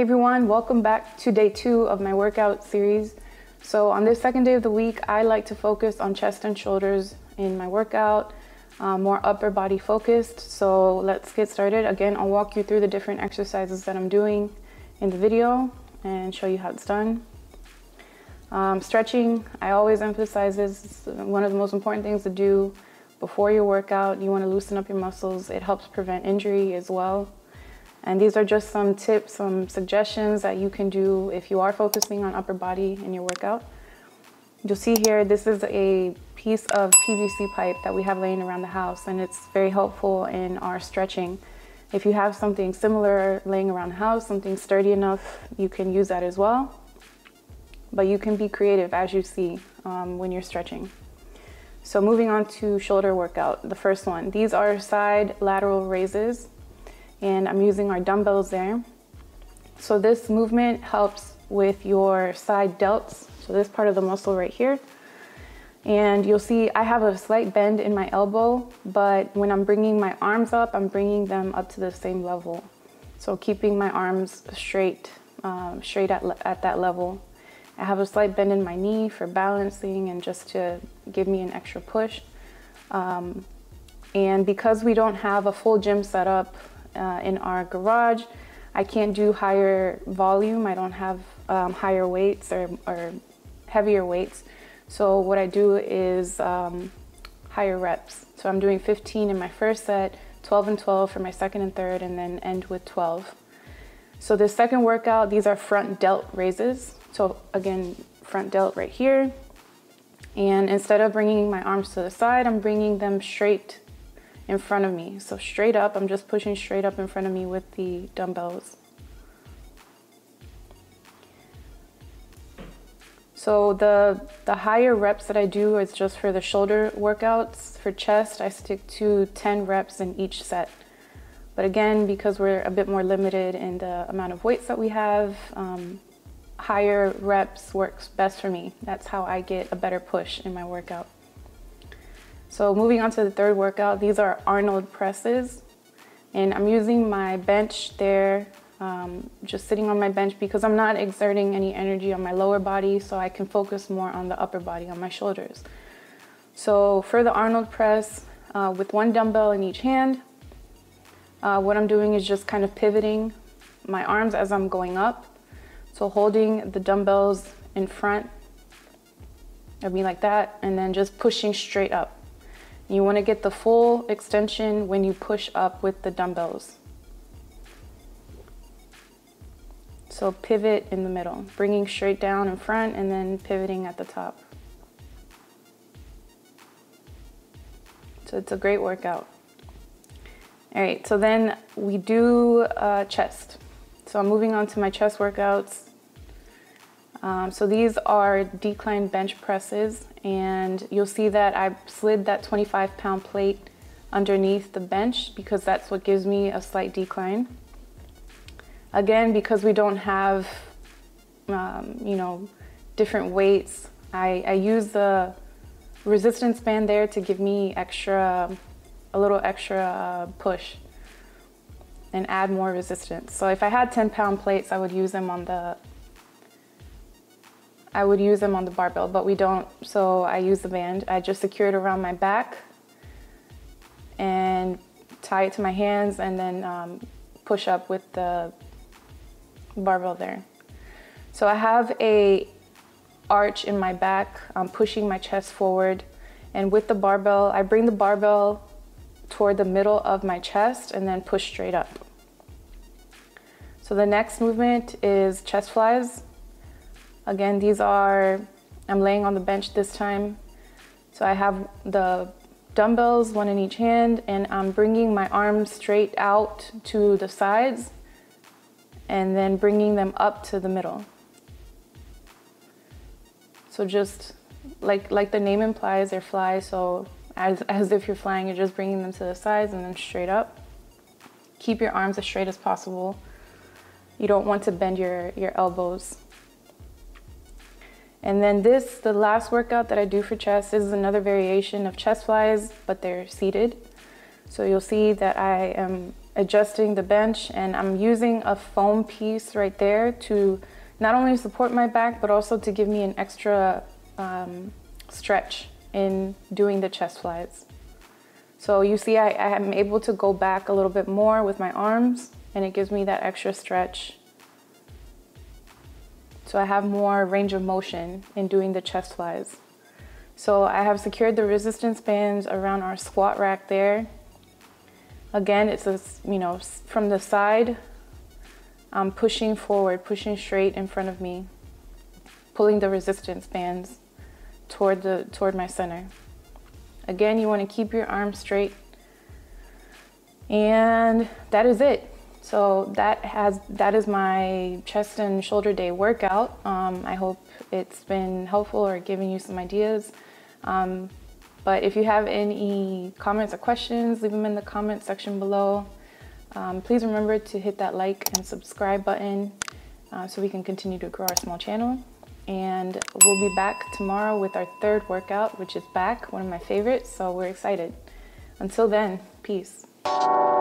everyone, welcome back to day 2 of my workout series. So on this second day of the week, I like to focus on chest and shoulders in my workout, more upper body focused. So let's get started. Again, I'll walk you through the different exercises that I'm doing in the video and show you how it's done. Stretching, I always emphasize this. It's one of the most important things to do before your workout. You want to loosen up your muscles. It helps prevent injury as well. And these are just some tips, some suggestions that you can do if you are focusing on upper body in your workout. You'll see here, this is a piece of PVC pipe that we have laying around the house, and it's very helpful in our stretching. If you have something similar laying around the house, something sturdy enough, you can use that as well. But you can be creative as you see when you're stretching. So moving on to shoulder workout, the first one. These are side lateral raises, and I'm using our dumbbells there. So this movement helps with your side delts, so this part of the muscle right here. And you'll see I have a slight bend in my elbow, but when I'm bringing my arms up, I'm bringing them up to the same level. So keeping my arms straight at that level. I have a slight bend in my knee for balancing and just to give me an extra push. And because we don't have a full gym set up in our garage, I can't do higher volume. I don't have higher weights or heavier weights. So what I do is higher reps. So I'm doing 15 in my first set, 12 and 12 for my second and third, and then end with 12. So the second workout, these are front delt raises. So again, front delt right here. And instead of bringing my arms to the side, I'm bringing them straight in front of me. So straight up, I'm just pushing straight up in front of me with the dumbbells. So the higher reps that I do is just for the shoulder workouts. For chest, I stick to 10 reps in each set. But again, because we're a bit more limited in the amount of weights that we have, higher reps works best for me. That's how I get a better push in my workout. So moving on to the third workout, these are Arnold presses. And I'm using my bench there, just sitting on my bench because I'm not exerting any energy on my lower body, so I can focus more on the upper body, on my shoulders. So for the Arnold press, with one dumbbell in each hand, what I'm doing is just kind of pivoting my arms as I'm going up. So holding the dumbbells in front of me like that, and then just pushing straight up. You want to get the full extension when you push up with the dumbbells. So pivot in the middle, bringing straight down in front and then pivoting at the top. So it's a great workout. All right, so then we do chest. So I'm moving on to my chest workouts. So these are decline bench presses, and you'll see that I slid that 25-pound plate underneath the bench because that's what gives me a slight decline. Again, because we don't have, different weights, I use the resistance band there to give me a little extra push and add more resistance. So if I had 10-pound plates, I would use them on the barbell, but we don't, so I use the band. I just secure it around my back and tie it to my hands and then push up with the barbell there. So I have a arch in my back. I'm pushing my chest forward, and with the barbell, I bring the barbell toward the middle of my chest and then push straight up. So the next movement is chest flies. Again, I'm laying on the bench this time. So I have the dumbbells, one in each hand, and I'm bringing my arms straight out to the sides and then bringing them up to the middle. So just like the name implies, they're flies. So as if you're flying, you're just bringing them to the sides and then straight up. Keep your arms as straight as possible. You don't want to bend your elbows. And then the last workout that I do for chest, is another variation of chest flies, but they're seated. So you'll see that I am adjusting the bench, and I'm using a foam piece right there to not only support my back, but also to give me an extra stretch in doing the chest flies. So you see I am able to go back a little bit more with my arms, and it gives me that extra stretch. So I have more range of motion in doing the chest flies. So I have secured the resistance bands around our squat rack there. Again, it's a, from the side, I'm pushing forward, pushing straight in front of me, pulling the resistance bands toward my center. Again, you want to keep your arms straight, and that is it. So that is my chest and shoulder day workout. I hope it's been helpful or giving you some ideas. But if you have any comments or questions, leave them in the comment section below. Please remember to hit that like and subscribe button so we can continue to grow our small channel. And we'll be back tomorrow with our third workout, which is back, one of my favorites, so we're excited. Until then, peace.